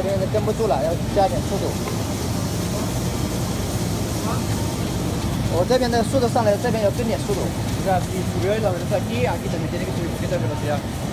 这边跟不住了，要加点速度。我这边的速度上来，这边要跟点速度。 O sea, si subió el aumento aquí, aquí también tiene que subir un poquito de velocidad.